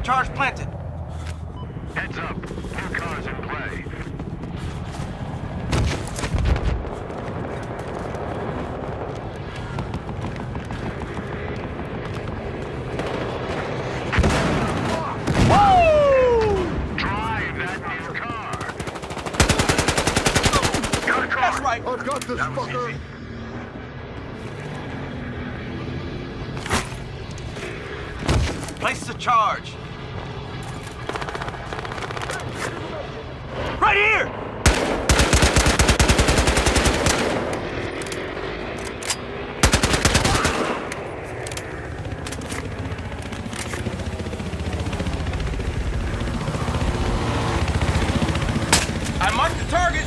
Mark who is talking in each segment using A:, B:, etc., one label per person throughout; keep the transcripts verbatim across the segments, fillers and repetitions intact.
A: Charge planted.
B: Heads up. New cars in play.
A: Woo!
B: Drive that new car. Got a car.
A: That's right.
C: I've got this
B: That was
C: fucker.
B: easy.
A: Place the charge. Right here! I marked the target.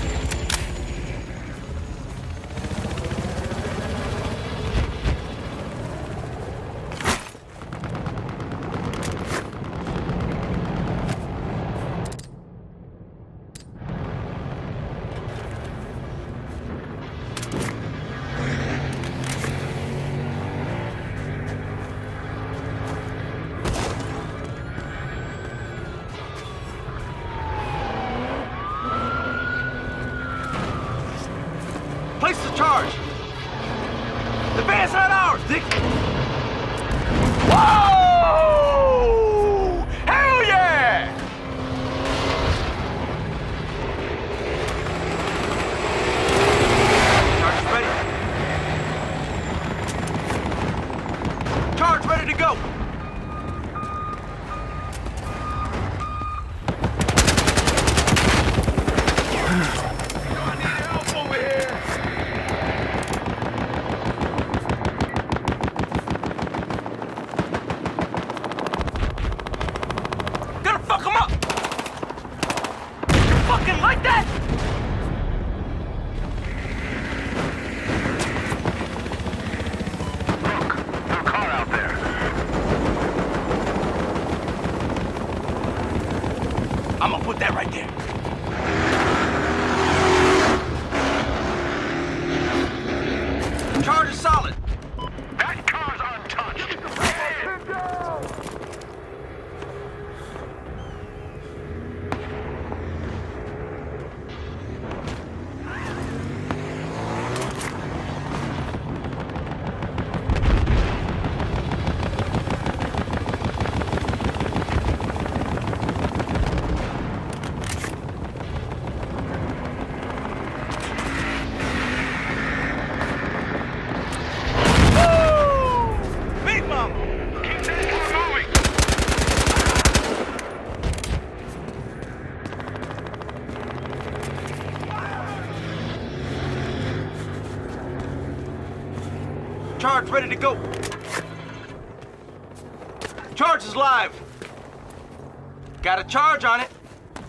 A: Place the charge. The van's not ours, Dick. Whoa! Hell yeah! Charge ready. Charge ready to go. Gonna fuck him up! Fucking like that?
B: Look, new car out there.
A: I'm gonna put that right there. Charge is solid.
B: That car's untouched.
A: Big Mama!
B: Keep that car moving.
A: Charge ready to go. Charge is live. Got a charge on it.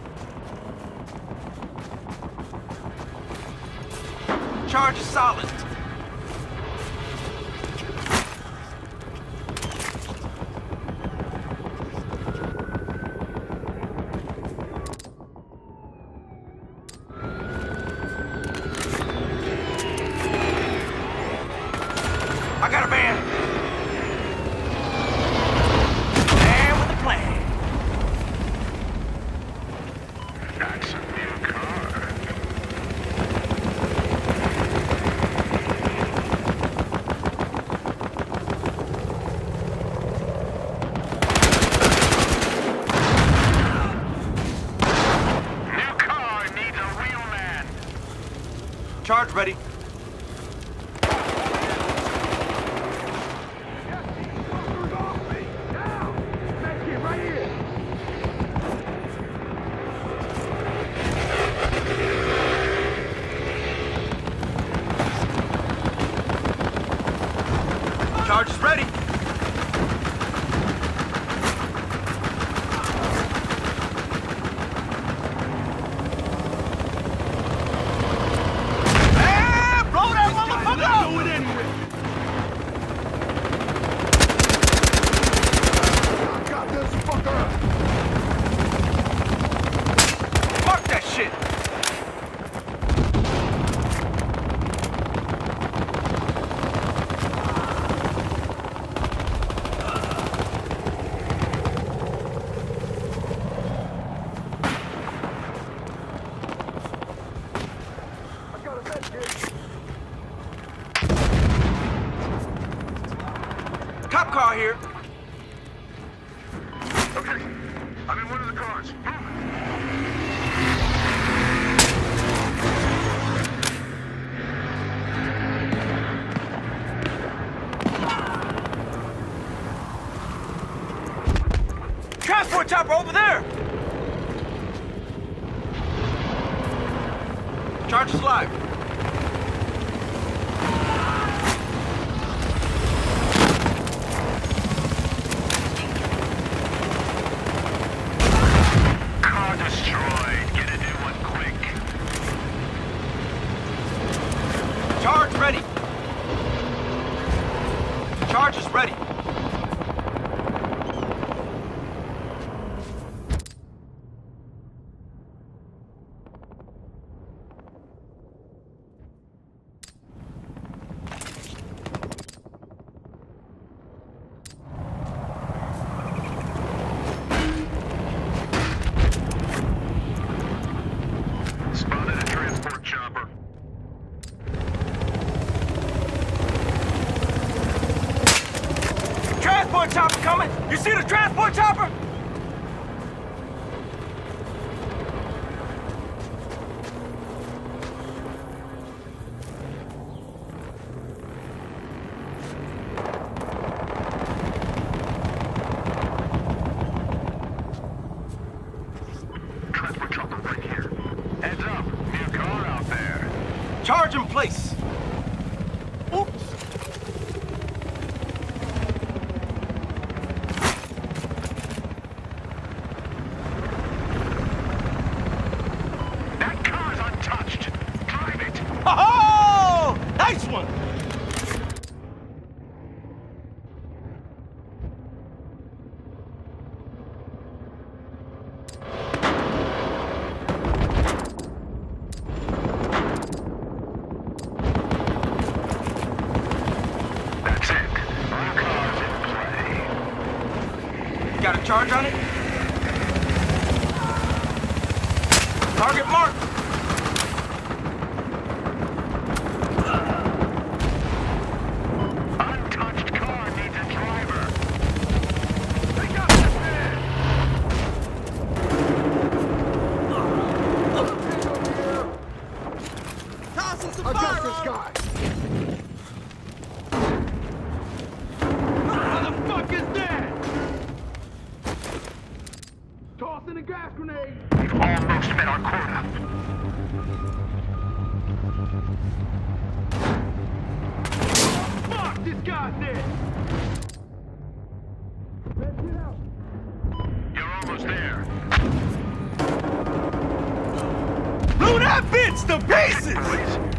A: Charge is solid. I got a van. Man with a plan.
B: That's a new car. New car needs a real man.
A: Charge ready. Charge is ready. Hey, blow that motherfucker up!
C: I've got this fucker.
A: Mark that shit. Cop car here.
B: Okay. I'm in one of the cars. Move.
A: Transport chopper over there! Charge is live.
B: Car destroyed. Get a new one quick.
A: Charge ready. Charge is ready.
B: Spotted a transport chopper.
A: Transport chopper coming! You see the transport chopper?
B: Transport chopper right here. Heads up. New car out there.
A: Charge in place. Oops.
B: That car's untouched. Drive it.
A: Oh! Nice one!
B: That's it. New car's in play.
A: Got a charge on it? Target marked.
B: Untouched car needs a driver. They got this man.
A: Tossing some
C: I got
A: fire
C: this
A: on.
C: guy.
A: What the fuck is that?
C: Tossing a gas grenade.
B: We've almost met our quota.
C: Fuck, this guy's dead. Let's get out.
B: You're almost there.
A: Blew that bitch to pieces!
B: Boys,